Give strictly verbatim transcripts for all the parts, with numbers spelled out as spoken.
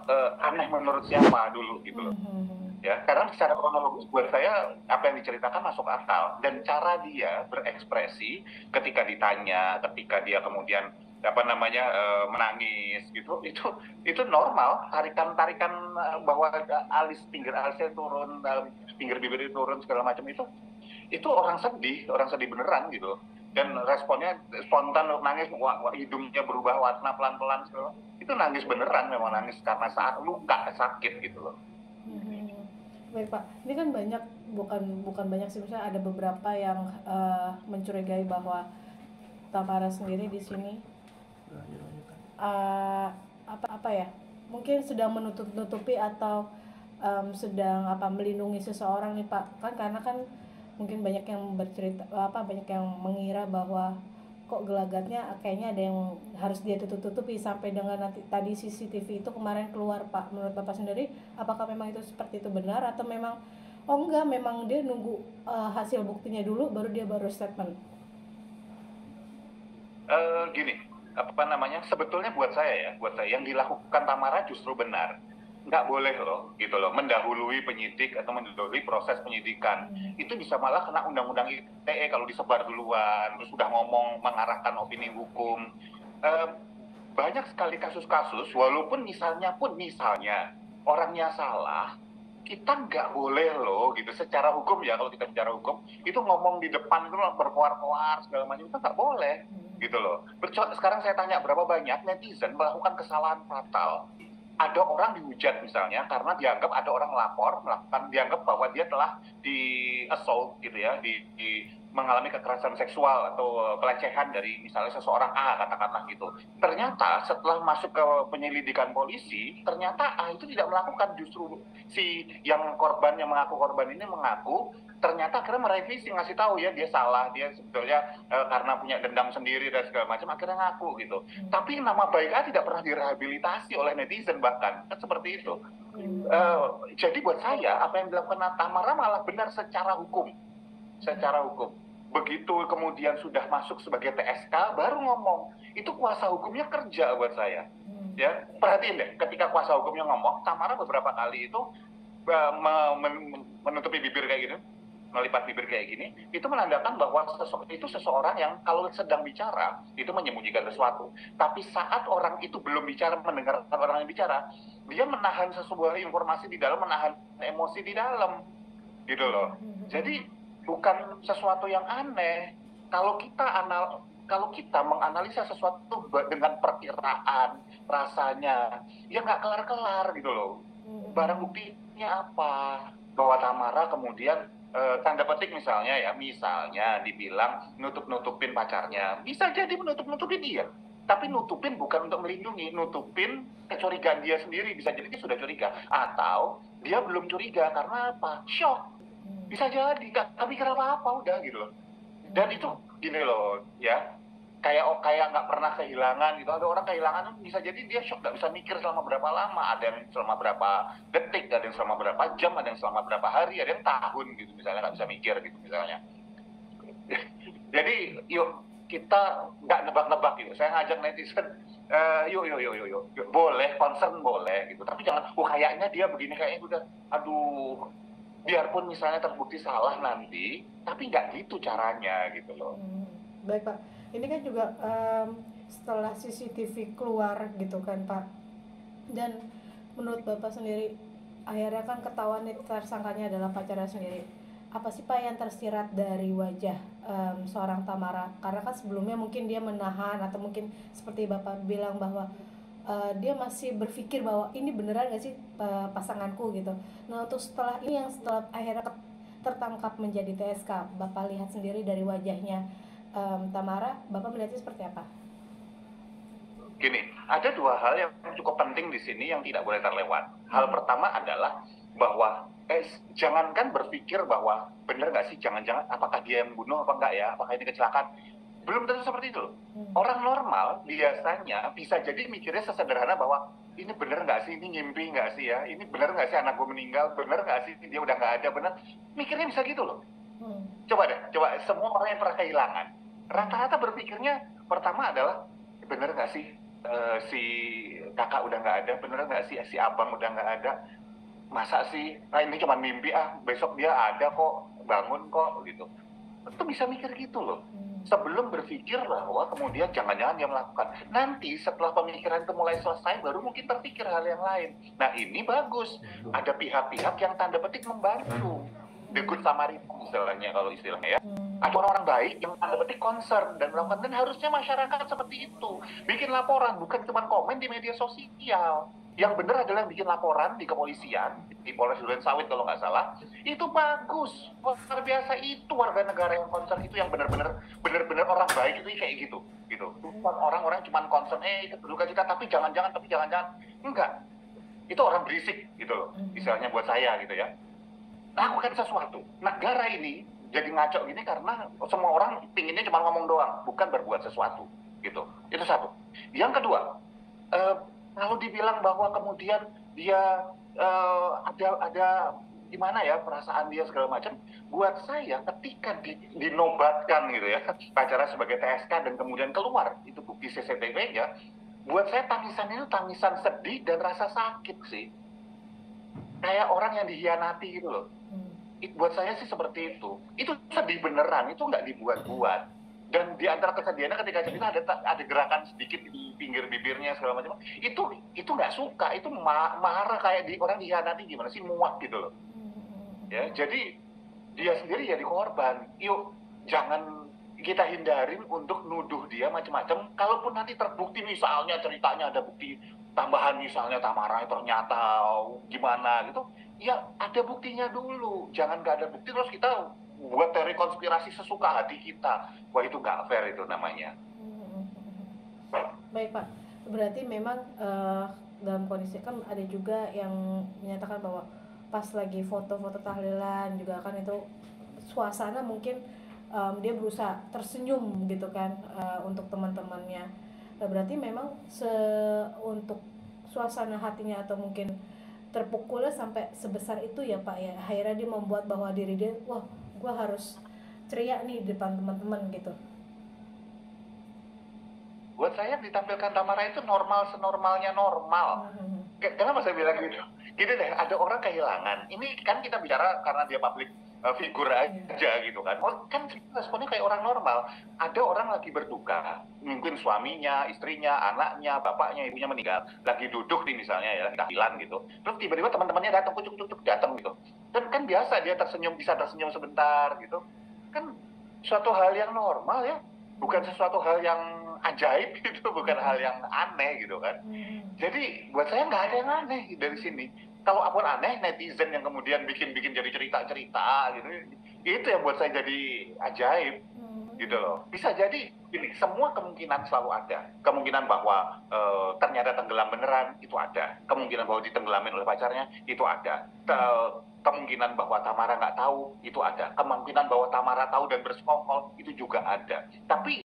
uh, aneh menurut siapa dulu gitu loh. Mhm. Ya, karena secara kronologis buat saya apa yang diceritakan masuk akal dan cara dia berekspresi ketika ditanya, ketika dia kemudian apa namanya uh, menangis gitu, itu itu normal, tarikan-tarikan uh, bahwa alis pinggir alisnya turun, uh, pinggir bibirnya turun segala macam itu itu orang sedih, orang sedih beneran gitu. Dan responnya spontan nangis, wah, wah, hidungnya berubah warna pelan-pelan segala. Itu nangis beneran, memang nangis karena saat luka sakit gitu loh. Mhm. Baik Pak, ini kan banyak, bukan bukan banyak sih, misalnya ada beberapa yang uh, mencurigai bahwa Tamara sendiri di sini uh, apa apa ya, mungkin sedang menutup-nutupi atau um, sedang apa melindungi seseorang nih Pak, kan karena kan mungkin banyak yang bercerita apa banyak yang mengira bahwa kok gelagatnya kayaknya ada yang harus dia tutup-tutupi sampai dengan nanti tadi C C T V itu kemarin keluar Pak. Menurut Bapak sendiri apakah memang itu seperti itu benar atau memang oh enggak, memang dia nunggu uh, hasil buktinya dulu baru dia baru statement? Uh, gini, apa namanya? Sebetulnya buat saya ya, buat saya yang dilakukan Tamara justru benar. Nggak boleh loh, gitu loh, mendahului penyidik atau mendahului proses penyidikan. Hmm. Itu bisa malah kena undang-undang I T E kalau disebar duluan, terus sudah ngomong mengarahkan opini hukum. Uh, banyak sekali kasus-kasus, walaupun misalnya pun misalnya orangnya salah, kita nggak boleh loh gitu secara hukum ya, kalau kita bicara hukum itu ngomong di depan itu berkoar-koar segala macam itu nggak boleh gitu loh. Sekarang saya tanya, berapa banyak netizen melakukan kesalahan fatal? Ada orang dihujat misalnya karena dianggap ada orang lapor melakukan, dianggap bahwa dia telah di assault gitu ya, di, di mengalami kekerasan seksual atau pelecehan dari misalnya seseorang A, katakanlah gitu. Ternyata setelah masuk ke penyelidikan polisi, ternyata A itu tidak melakukan, justru si yang korban yang mengaku korban ini mengaku ternyata akhirnya merevisi, ngasih tahu ya dia salah, dia sebetulnya e, karena punya dendam sendiri dan segala macam, akhirnya ngaku gitu. Hmm. Tapi nama baik A tidak pernah direhabilitasi oleh netizen bahkan, kan seperti itu. Hmm. E, jadi buat saya apa yang dilakukan Tamara malah benar secara hukum, secara hukum. Begitu kemudian sudah masuk sebagai T S K baru ngomong, itu kuasa hukumnya kerja buat saya. Hmm. Ya, perhatiin deh, ketika kuasa hukumnya ngomong, Tamara beberapa kali itu uh, menutupi bibir kayak gini, melipat bibir kayak gini, itu menandakan bahwa sese- itu seseorang yang kalau sedang bicara itu menyembunyikan sesuatu. Tapi saat orang itu belum bicara, mendengarkan orang yang bicara, dia menahan sebuah informasi di dalam, menahan emosi di dalam, gitu loh. Jadi bukan sesuatu yang aneh. Kalau kita anal, kalau kita menganalisa sesuatu dengan perkiraan, rasanya, ya nggak kelar-kelar gitu loh. Barang buktinya apa? Bahwa Tamara kemudian eh, tanda petik misalnya ya, misalnya dibilang nutup-nutupin pacarnya, bisa jadi menutup-nutupin dia. Tapi nutupin bukan untuk melindungi, nutupin kecurigaan dia sendiri. Bisa jadi dia sudah curiga, atau dia belum curiga karena apa? Shock. Bisa jadi, gak, tapi kenapa apa udah gitu loh. Dan itu gini loh ya, kayak oh, kayak nggak pernah kehilangan gitu. Ada orang kehilangan bisa jadi dia shock, nggak bisa mikir selama berapa lama, ada yang selama berapa detik, ada yang selama berapa jam, ada yang selama berapa hari, ada yang tahun gitu misalnya, nggak bisa mikir gitu misalnya. Jadi yuk kita nggak nebak-nebak gitu. Saya ngajak netizen, uh, yuk, yuk yuk yuk yuk yuk boleh concern boleh gitu, tapi jangan oh kayaknya dia begini, kayaknya udah aduh, biarpun misalnya terbukti salah nanti, tapi nggak gitu caranya gitu loh. Hmm, baik Pak, ini kan juga um, setelah C C T V keluar gitu kan Pak, dan menurut Bapak sendiri akhirnya kan ketahuan nih tersangkanya adalah pacarnya sendiri. Apa sih Pak yang tersirat dari wajah um, seorang Tamara? Karena kan sebelumnya mungkin dia menahan atau mungkin seperti Bapak bilang bahwa uh, dia masih berpikir bahwa ini beneran gak sih uh, pasanganku gitu. Nah untuk setelah ini yang setelah akhirnya tertangkap menjadi T S K, Bapak lihat sendiri dari wajahnya um, Tamara, Bapak melihatnya seperti apa? Gini, ada dua hal yang cukup penting di sini yang tidak boleh terlewat. Hal hmm. pertama adalah bahwa eh, jangankan berpikir bahwa benar nggak sih, jangan-jangan apakah dia yang bunuh apa enggak ya, apakah ini kecelakaan. Belum tentu seperti itu loh. Hmm. Orang normal biasanya bisa jadi mikirnya sesederhana bahwa ini bener nggak sih, ini ngimpi nggak sih ya, ini bener nggak sih anak gue meninggal, bener nggak sih dia udah nggak ada, bener. Mikirnya bisa gitu loh. Hmm. Coba deh, coba semua orang yang pernah kehilangan, rata-rata berpikirnya pertama adalah bener nggak sih eh, si kakak udah nggak ada, beneran nggak sih si abang udah nggak ada, masa sih, nah ini cuma mimpi ah, besok dia ada kok, bangun kok gitu. Itu bisa mikir gitu loh. Hmm. Sebelum berpikir bahwa kemudian jangan-jangan dia melakukan. Nanti setelah pemikiran itu mulai selesai, baru mungkin terpikir hal yang lain. Nah ini bagus. Ada pihak-pihak yang tanda petik membantu. The good Samaritan istilahnya, kalau istilahnya ya. Hmm. Ada orang baik yang tanda petik concern dan melakukan. Dan harusnya masyarakat seperti itu. Bikin laporan, bukan cuma komen di media sosial. Yang benar adalah yang bikin laporan di kepolisian, di Polres Durensawit kalau nggak salah, itu bagus, luar biasa. Itu warga negara yang concern, itu yang benar-benar benar-benar orang baik, itu kayak gitu gitu. Bukan orang-orang cuma concern, eh itu berduka cita, tapi jangan-jangan, tapi jangan-jangan, enggak. Itu orang berisik gitu loh, istilahnya buat saya gitu ya. Lakukan sesuatu. Negara ini jadi ngaco gini karena semua orang pinginnya cuma ngomong doang, bukan berbuat sesuatu gitu. Itu satu. Yang kedua, eh, kalau dibilang bahwa kemudian dia uh, ada ada gimana ya perasaan dia segala macam, buat saya ketika di, dinobatkan gitu ya pacara sebagai T S K dan kemudian keluar itu bukti C C T V-nya, buat saya tangisannya itu tangisan sedih dan rasa sakit sih, kayak orang yang dihianati gitu loh. It, buat saya sih seperti itu. Itu sedih beneran, itu nggak dibuat-buat. Dan di antara kesedihannya ketika cerita ada ada gerakan sedikit di pinggir bibirnya segala macam, itu itu nggak suka, itu ma marah kayak di orang dihianati, gimana sih, muak gitu loh ya. Jadi dia sendiri jadi korban. Yuk jangan kita hindarin untuk nuduh dia macam-macam. Kalaupun nanti terbukti misalnya ceritanya ada bukti tambahan, misalnya Tamara ternyata gimana gitu, ya ada buktinya dulu. Jangan nggak ada bukti terus kita buat teori konspirasi sesuka hati kita. Wah itu nggak fair itu namanya. Baik Pak, berarti memang uh, dalam kondisi kan ada juga yang menyatakan bahwa pas lagi foto-foto tahlilan juga kan itu suasana mungkin um, dia berusaha tersenyum gitu kan uh, untuk teman-temannya. Nah, berarti memang se untuk suasana hatinya atau mungkin terpukulnya sampai sebesar itu ya Pak ya, akhirnya dia membuat bahwa diri dia, wah gue harus ceria nih di depan teman-teman gitu. Buat saya ditampilkan Tamara itu normal senormalnya normal. Mm-hmm. Kenapa saya bilang gitu? Gini deh, ada orang kehilangan. Ini kan kita bicara karena dia public uh, figure aja yeah. gitu kan. Oh, kan responnya kayak orang normal. Ada orang lagi berduka, mungkin suaminya, istrinya, anaknya, bapaknya, ibunya meninggal, lagi duduk di misalnya ya, tahlilan gitu. Terus tiba-tiba teman-temannya datang, kucuk-kucuk datang gitu. Dan kan biasa dia tersenyum, bisa tersenyum sebentar gitu. Kan suatu hal yang normal ya, bukan sesuatu hal yang ajaib gitu, bukan hal yang aneh gitu kan. Jadi buat saya nggak ada yang aneh dari sini. Kalau apapun aneh, netizen yang kemudian bikin-bikin jadi cerita-cerita gitu, itu yang buat saya jadi ajaib gitu loh. Bisa jadi ini semua kemungkinan selalu ada. Kemungkinan bahwa e, ternyata tenggelam beneran itu ada. Kemungkinan bahwa ditenggelamin oleh pacarnya itu ada. Ke, kemungkinan bahwa Tamara nggak tahu itu ada. Kemungkinan bahwa Tamara tahu dan bersekongkol itu juga ada. Tapi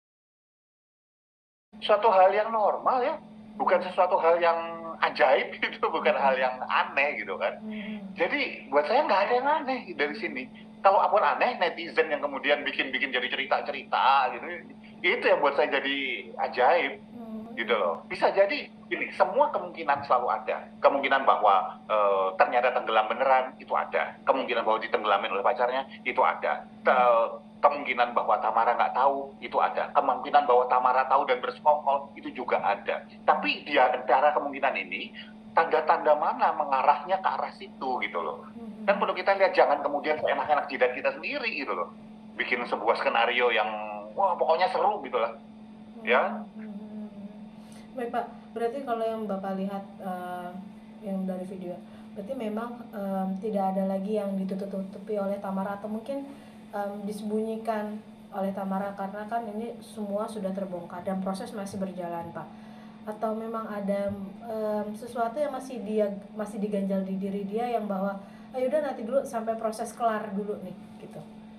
suatu hal yang normal ya, bukan sesuatu hal yang ajaib gitu, bukan hal yang aneh gitu kan. Jadi buat saya nggak ada yang aneh dari sini. Kalau apapun aneh, netizen yang kemudian bikin-bikin jadi cerita-cerita gitu, itu yang buat saya jadi ajaib gitu loh. Bisa jadi ini semua kemungkinan selalu ada. Kemungkinan bahwa e, ternyata tenggelam beneran itu ada. Kemungkinan bahwa ditenggelamin oleh pacarnya itu ada. Ke, kemungkinan bahwa Tamara nggak tahu itu ada. Kemungkinan bahwa Tamara tahu dan bersekongkol itu juga ada. Tapi di antara kemungkinan ini, tanda-tanda mana mengarahnya ke arah situ gitu loh. Kan perlu kita lihat, jangan kemudian seenak-enak jidat kita sendiri gitu loh. Bikin sebuah skenario yang wah pokoknya seru gitu lah. Ya. Baik Pak, berarti kalau yang Bapak lihat uh, yang dari video, berarti memang um, tidak ada lagi yang ditutup-tutupi oleh Tamara atau mungkin um, disembunyikan oleh Tamara, karena kan ini semua sudah terbongkar dan proses masih berjalan Pak. Atau memang ada um, sesuatu yang masih dia masih diganjal di diri dia yang bahwa ayo udah nanti dulu sampai proses kelar dulu nih gitu.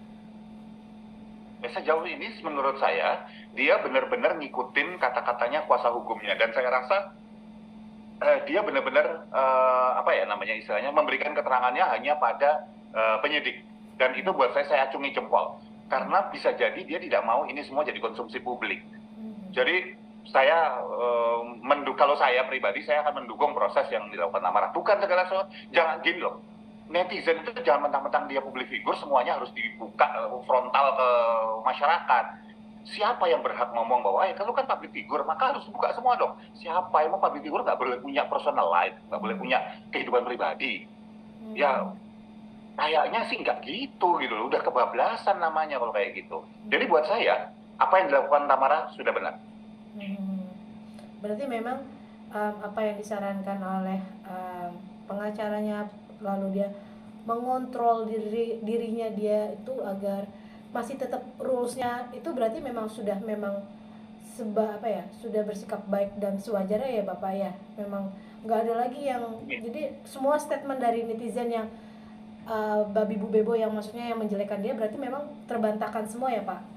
Sejauh ini menurut saya dia benar-benar ngikutin kata-katanya kuasa hukumnya, dan saya rasa eh, dia benar-benar eh, apa ya namanya istilahnya memberikan keterangannya hanya pada eh, penyidik, dan itu buat saya saya acungi jempol karena bisa jadi dia tidak mau ini semua jadi konsumsi publik. Jadi saya eh, mendu kalau saya pribadi saya akan mendukung proses yang dilakukan Tamara. Bukan segala sesuatu, jangan gini loh. Netizen itu jangan mentang-mentang dia public figure semuanya harus dibuka eh, frontal ke masyarakat. Siapa yang berhak ngomong bahwa eh kalau kan public figure maka harus buka semua dong. Siapa emang public figure nggak boleh punya personal life, nggak boleh punya kehidupan pribadi? Hmm. Ya kayaknya sih nggak gitu gitu loh. Udah kebablasan namanya kalau kayak gitu. Jadi buat saya apa yang dilakukan Tamara sudah benar. Hmm. Berarti memang um, apa yang disarankan oleh um, pengacaranya, lalu dia mengontrol diri dirinya dia itu agar masih tetap rulesnya itu, berarti memang sudah memang seba apa ya sudah bersikap baik dan sewajarnya ya Bapak ya. Memang nggak ada lagi yang jadi semua statement dari netizen yang uh, babi bu bebo yang maksudnya yang menjelekkan dia berarti memang terbantahkan semua ya Pak.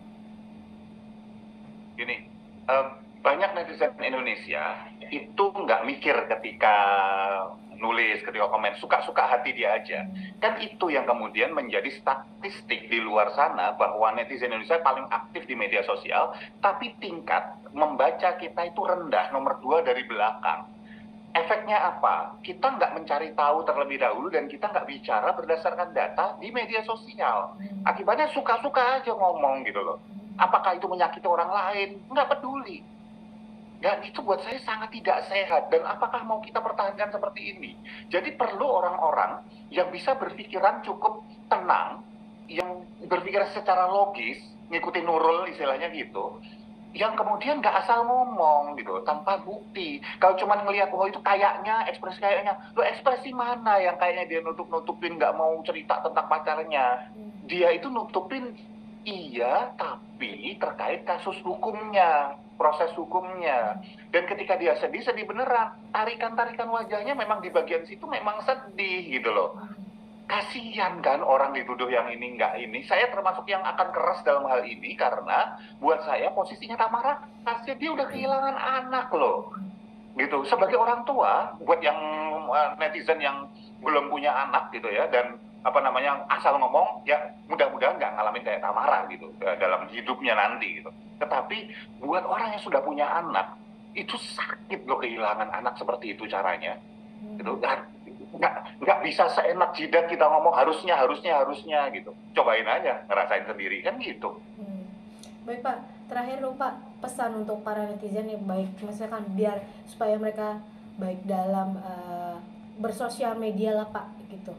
Gini, uh, banyak netizen Indonesia itu nggak mikir ketika nulis, ketika komen, suka-suka hati dia aja. Kan itu yang kemudian menjadi statistik di luar sana bahwa netizen Indonesia paling aktif di media sosial, tapi tingkat membaca kita itu rendah, nomor dua dari belakang. Efeknya apa? Kita nggak mencari tahu terlebih dahulu dan kita nggak bicara berdasarkan data di media sosial. Akibatnya suka-suka aja ngomong gitu loh. Apakah itu menyakiti orang lain? Nggak peduli. Dan itu buat saya sangat tidak sehat. Dan apakah mau kita pertahankan seperti ini? Jadi perlu orang-orang yang bisa berpikiran cukup tenang, yang berpikir secara logis, ngikutin Nurul istilahnya gitu, yang kemudian nggak asal ngomong gitu, tanpa bukti. Kalau cuma ngelihat, oh itu kayaknya, ekspresi kayaknya, lo ekspresi mana yang kayaknya dia nutup-nutupin, nggak mau cerita tentang pacarnya. Dia itu nutupin, iya, tapi terkait kasus hukumnya, proses hukumnya. Dan ketika dia sedih, sedih beneran. Tarikan-tarikan wajahnya memang di bagian situ memang sedih gitu loh. Kasihan kan orang dituduh yang ini nggak ini. Saya termasuk yang akan keras dalam hal ini karena buat saya posisinya Tamara, pasti dia udah kehilangan anak loh. Gitu. Sebagai orang tua, buat yang uh, netizen yang belum punya anak gitu ya, dan apa namanya asal ngomong, ya mudah-mudahan nggak ngalamin kayak Tamara gitu dalam hidupnya nanti gitu. Tetapi buat orang yang sudah punya anak, itu sakit loh kehilangan anak seperti itu caranya. Gitu. Nggak, nggak bisa seenak jidat kita ngomong harusnya, harusnya, harusnya gitu. Cobain aja, ngerasain sendiri kan gitu. Hmm. Baik Pak, terakhir dong Pak, pesan untuk para netizen yang baik, misalkan biar supaya mereka baik dalam uh, bersosial media lah Pak gitu.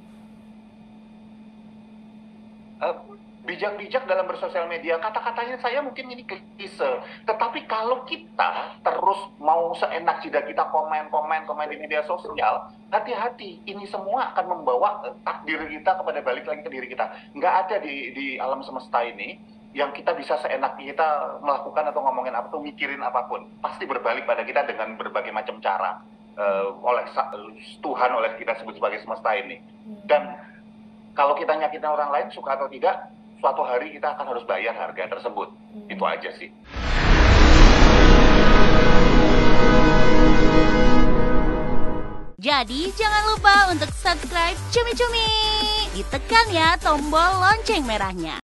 Uh, bijak-bijak dalam bersosial media, kata-katanya saya mungkin ini klise, tetapi kalau kita terus mau seenak jidat kita komen-komen komen di media sosial, hati-hati, ini semua akan membawa takdir kita kepada balik lagi ke diri kita. Nggak ada di, di alam semesta ini yang kita bisa seenak kita melakukan atau ngomongin apa atau mikirin apapun, pasti berbalik pada kita dengan berbagai macam cara uh, oleh Tuhan, oleh kita sebut sebagai semesta ini. Dan kalau kita nyakitin orang lain, suka atau tidak, suatu hari kita akan harus bayar harga tersebut. Hmm. Itu aja sih. Jadi jangan lupa untuk subscribe Cumi Cumi. Ditekan ya tombol lonceng merahnya.